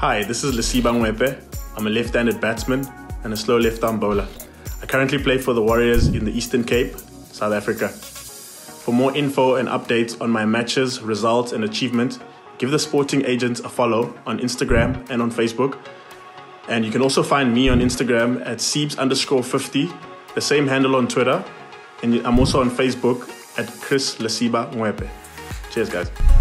Hi, this is Lesiba Ngoepe. I'm a left-handed batsman and a slow left-arm bowler. I currently play for the Warriors in the Eastern Cape, South Africa. For more info and updates on my matches, results and achievement, give the Sporting Agents a follow on Instagram and on Facebook. And you can also find me on Instagram at Siebes_50, the same handle on Twitter. And I'm also on Facebook at Chris Lesiba Ngoepe. Cheers, guys.